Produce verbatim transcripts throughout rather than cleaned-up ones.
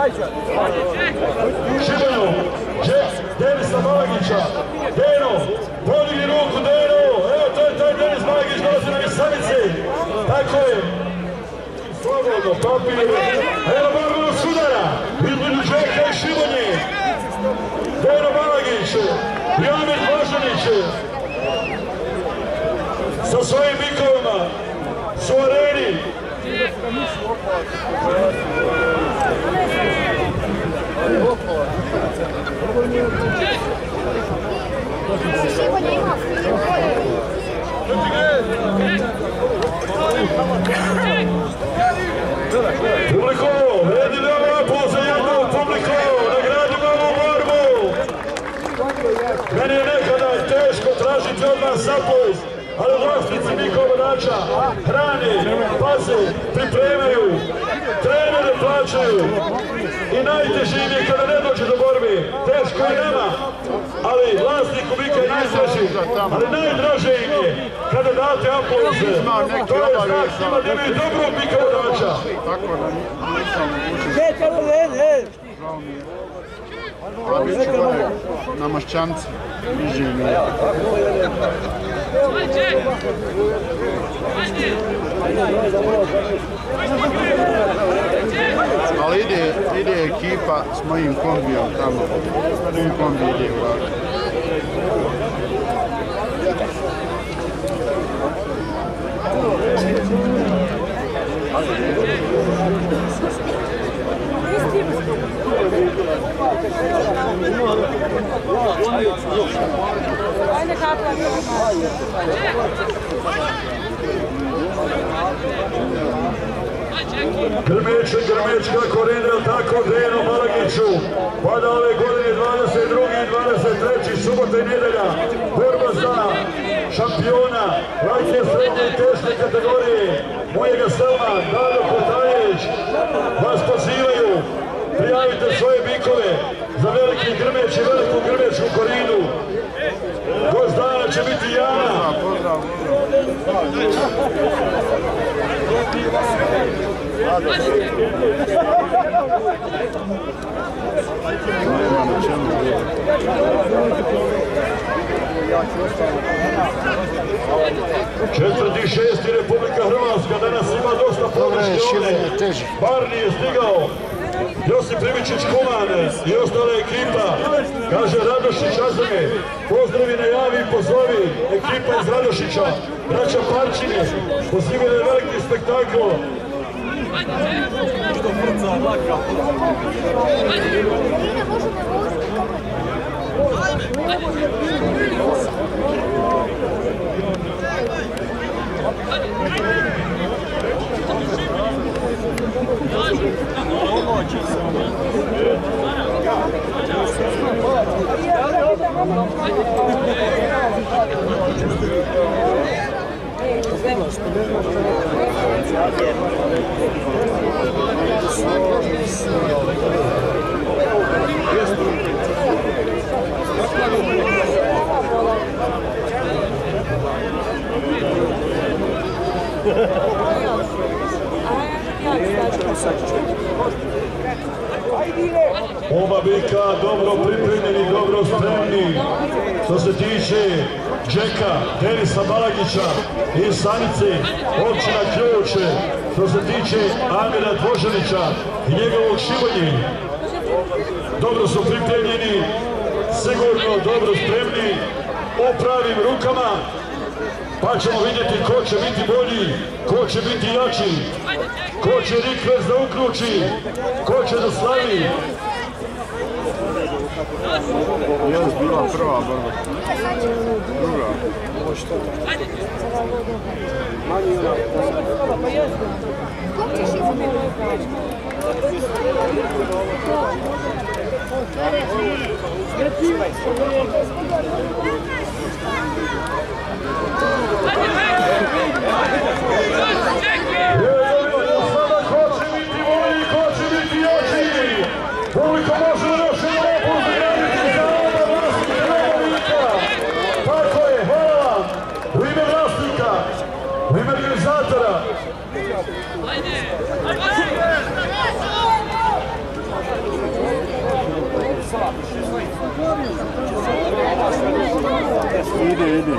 Šibanju, Jack, Denisa Malagića, Deno, podigni ruku, Deno, evo to je taj Denis Malagić, dolazi na Misanici, tako je, slobodno, papir, evo Barbaro sudara, između Jacka i Šibanje, Deno Malagić, Jamir Blažanić, sa svojim bikovima, su areni. Publiko, vredi veoma aplauz za jednog publiko, nagradimo ovu borbu. Meni je nekada teško tražiti od vas aplauz, ali vlasnici Mikovodača hrane, paze, pripremaju, trenere plaćaju i najteži im je kada ne dođe do borbe. Teško je nama, ali vlasniku Mika je najdraži, ali najdraže im je kada date aplauze. To je znak njima da imaju dobrog Mikovodača. Na Maščanci. Ali ide, ide ekipa s mojim kombijom tamo. Mojim kombi ide u važu. Grmeće, Grmeće, kako Renel, tako Deno Malagiću. Pada ove godine dvadeset drugi i dvadeset treći subota i nedelja. Borba za šampiona, lake srednje i teške kategorije. Mojega Selma, Dado Kotajević, vas pozivaju. Prijavite svoje bikove za veliki Grmeć i veliku Grmečku korinu. Gost dana će biti Jana. Četvrti šesti Republika Hrvatska, danas ima dosta podrške ovdje. Barni je stigao, Josip Primičić Kuman i ostala ekipa. Kaže Radošić Azame, pozdravi, najavi i pozovi. Ekipa iz Radošića, braća Parčine, pozivili je veliki spektakl. Oba bika dobro pripremljeni, dobro spremni. Što se tiče Jacka, Denisa Malagića i Sanice, općina Ključe. Što se tiče Amira Dvožanića i njegovog Šibanje, dobro su pripremljeni, sigurno dobro spremni, o pravim rukama, pa ćemo vidjeti ko će biti bolji, ko će biti jači, ko će rikvers da uključi, ko će da slavi. Je li bila prva borba? Druga. U ime organizatora. Ide, ide.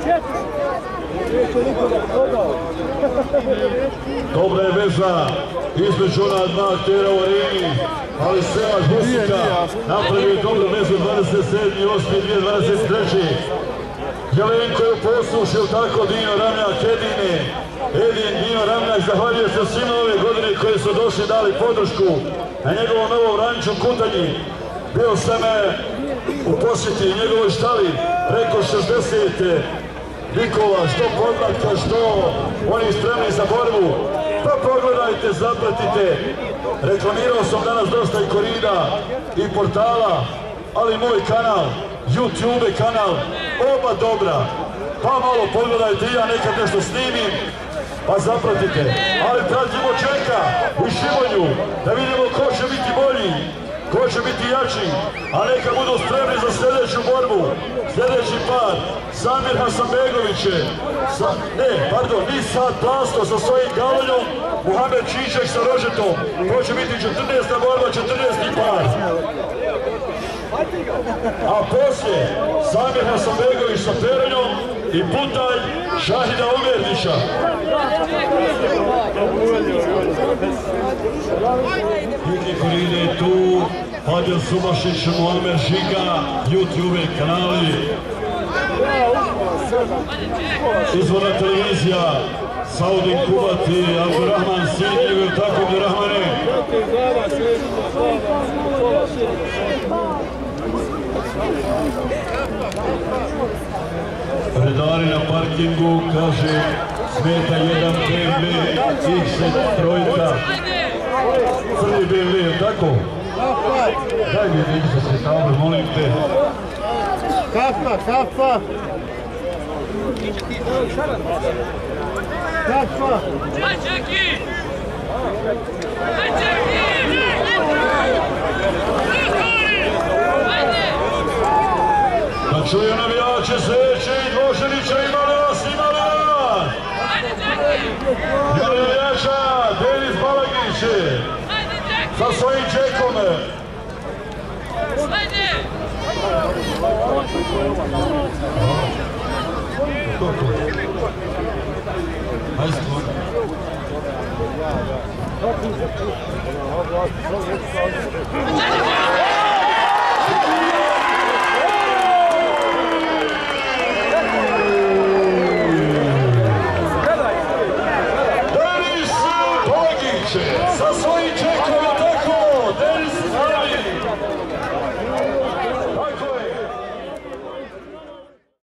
Dobra je veza između ona dva aktera u arini, ali Semaš Busika napravio dobru vezu dvadeset sedmi osmi dvadeset treći Jelenko je poslušao tako Dino Ramljak Edine. Edin Dino Ramljak zahvaljuje se svima ove godine koji su došli dali podršku na njegovom novom ranču Kutanji. Bio sam u posjeti njegovoj štali preko šezdeset Nikova, što podmlatka, što oni spremni za borbu. Pa pogledajte, zapratite. Reklamirao sam danas dosta i korida i portala, ali moj kanal, YouTube kanal, oba dobra. Pa malo pogledajte i ja nekad nešto snimim, pa zapratite. Ali pratimo Čeka i Šimonju, da vidimo ko će biti bolji, ko će biti jači, a neka budu spremni za sljedeću borbu. Sljedeći par, Samir Hasanbegović je, ne, pardon, Nisad Plasto sa svojim gavoljom, Muhamed Čiček sa Rožetom. To će biti četrnaesta borba, četrnaesti par. A poslije, Samir Hasanbegović sa Perenjom i Putalj Šahida Umerdića. Hitni koride je tu, Adil Subašić, Muamer Žiga, YouTube kanali. Izvorna televizija, Saudin Kubat i Abdurrahman Sinjev, ili tako Abdurrahmane? Redari na parkingu, kaže, smeta jedan B M W, X trojka, crni B M W, ili tako? Daj mi neki sa svetavle, molim te. Kafa, kafa! Kafa! Aj, Čeki! Aj, Čeki! Da čuju navijače Zveće i Dvoženića, imali vas, imali vas! Imali navijača Denis Balagić sa svojim Čekom. Ajde, sa svojim Čekom